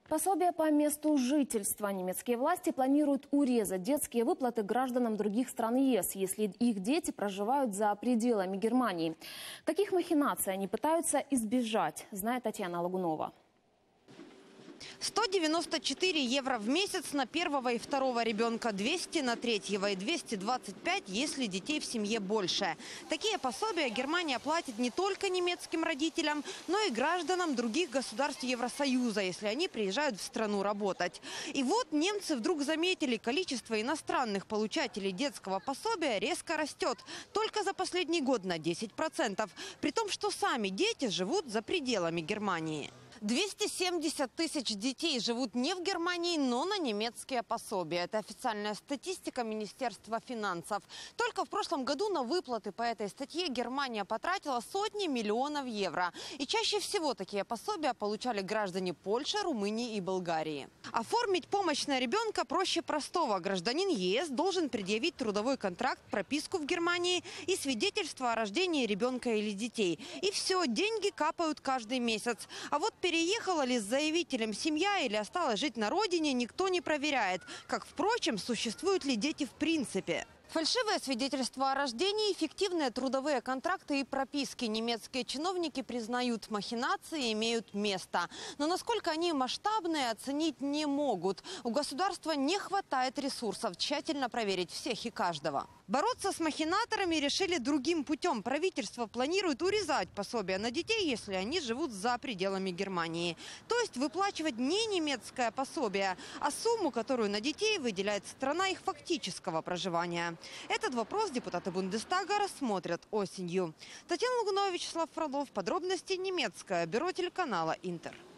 Пособие по месту жительства. Немецкие власти планируют урезать детские выплаты гражданам других стран ЕС, если их дети проживают за пределами Германии. Каких махинаций они пытаются избежать, знает Татьяна Лагунова. 194 евро в месяц на первого и второго ребенка, 200 на третьего и 225, если детей в семье больше. Такие пособия Германия платит не только немецким родителям, но и гражданам других государств Евросоюза, если они приезжают в страну работать. И вот немцы вдруг заметили, количество иностранных получателей детского пособия резко растет. Только за последний год на 10%. При том, что сами дети живут за пределами Германии. 270 тысяч детей живут не в Германии, но на немецкие пособия. Это официальная статистика Министерства финансов. Только в прошлом году на выплаты по этой статье Германия потратила сотни миллионов евро. И чаще всего такие пособия получали граждане Польши, Румынии и Болгарии. Оформить помощь на ребенка проще простого. Гражданин ЕС должен предъявить трудовой контракт, прописку в Германии и свидетельство о рождении ребенка или детей. И все, деньги капают каждый месяц. А вот переехала ли с заявителем семья или осталась жить на родине, никто не проверяет. Как, впрочем, существуют ли дети в принципе. Фальшивое свидетельство о рождении, фиктивные трудовые контракты и прописки. Немецкие чиновники признают, махинации имеют место. Но насколько они масштабные, оценить не могут. У государства не хватает ресурсов тщательно проверить всех и каждого. Бороться с махинаторами решили другим путем. Правительство планирует урезать пособия на детей, если они живут за пределами Германии. То есть выплачивать не немецкое пособие, а сумму, которую на детей выделяет страна их фактического проживания. Этот вопрос депутаты Бундестага рассмотрят осенью. Татьяна Лагунова, Вячеслав Фролов. Подробности немецкое бюро телеканала «Интер».